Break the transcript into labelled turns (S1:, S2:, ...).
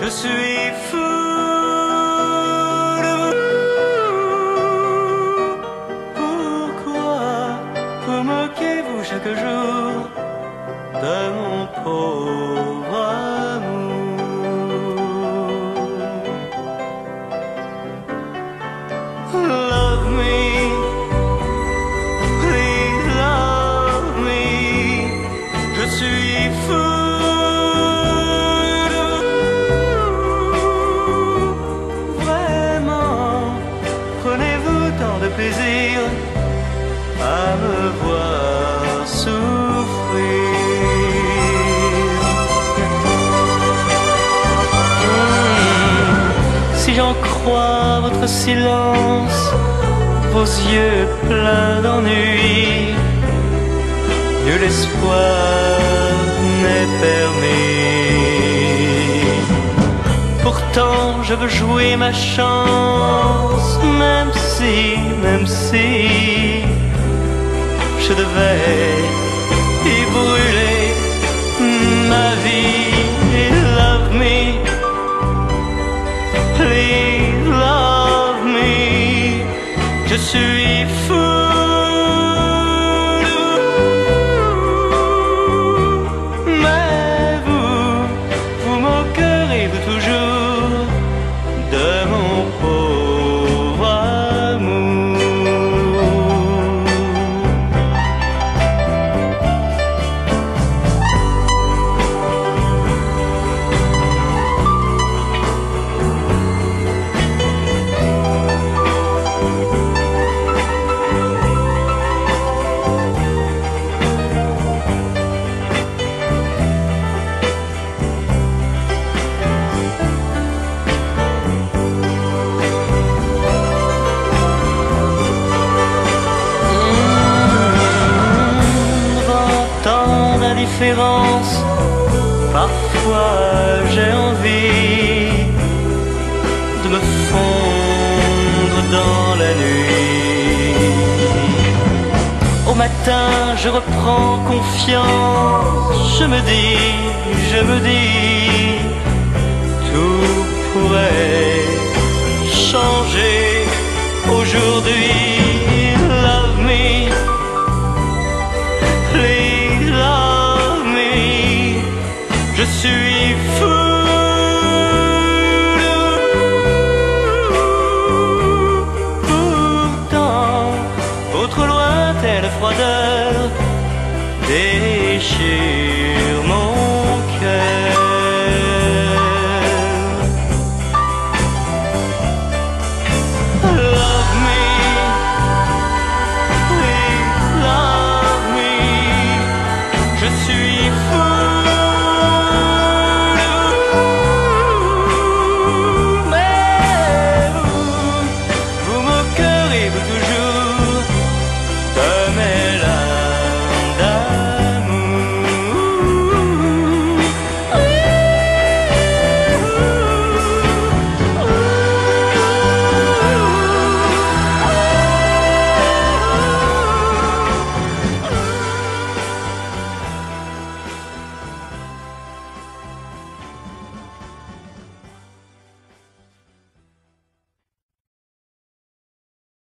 S1: suis fou de vous. Pourquoi vous moquez-vous chaque jour de mon pauvre amour? Love me, please love me. Je suis fou de vous. Vraiment, prenez-vous tant de plaisir à me voir souffrir. Si j'en crois votre silence, vos yeux pleins d'ennui, nul espoir n'est permis. Pourtant je veux jouer ma chance, même si je devais y brûler ma vie. Love me, please love me. Je suis fou de vous. Mais vous moquerez-vous toujours de mon pauvre amour? Parfois j'ai envie de me fondre dans la nuit. Au matin je reprends confiance, je me dis, tout pourrait changer aujourd'hui. Love me, please love me. Je suis fou de vous. Pourtant, votre lointaine froideur déchire